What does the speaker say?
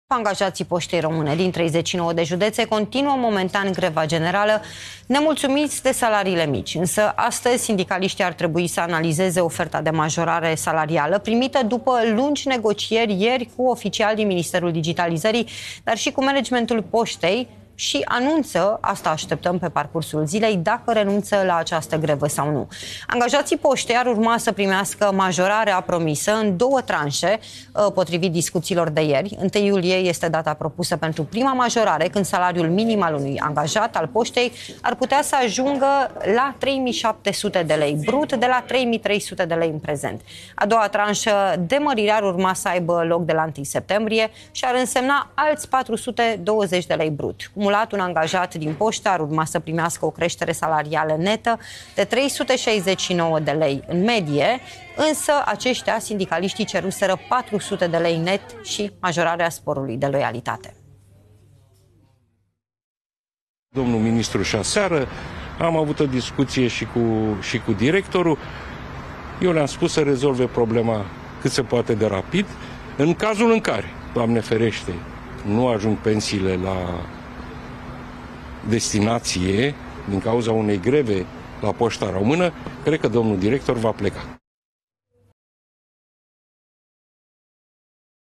Angajații Poștei Române din 39 de județe continuă momentan greva generală, nemulțumiți de salariile mici. Însă astăzi sindicaliștii ar trebui să analizeze oferta de majorare salarială primită după lungi negocieri ieri cu oficiali din Ministerul Digitalizării, dar și cu managementul Poștei, și anunță, asta așteptăm pe parcursul zilei, dacă renunță la această grevă sau nu. Angajații Poștei ar urma să primească majorarea promisă în două tranșe, potrivit discuțiilor de ieri. 1 iulie este data propusă pentru prima majorare, când salariul minim al unui angajat al Poștei ar putea să ajungă la 3.700 de lei brut, de la 3.300 de lei în prezent. A doua tranșă de mărire ar urma să aibă loc de la 1 septembrie și ar însemna alți 420 de lei brut. Cumulat, un angajat din Poștă ar urma să primească o creștere salarială netă de 369 de lei în medie, însă aceștia, sindicaliștii, ceruseră 400 de lei net și majorarea sporului de loialitate. Domnul ministru și aseară am avut o discuție și cu directorul. Eu le-am spus să rezolve problema cât se poate de rapid. În cazul în care, Doamne ferește, nu ajung pensiile la destinație din cauza unei greve la Poșta Română, cred că domnul director va pleca.